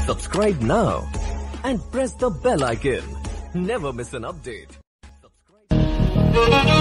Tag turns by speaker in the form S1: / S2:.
S1: Subscribe now and press the bell icon. Never miss an update. Subscribe.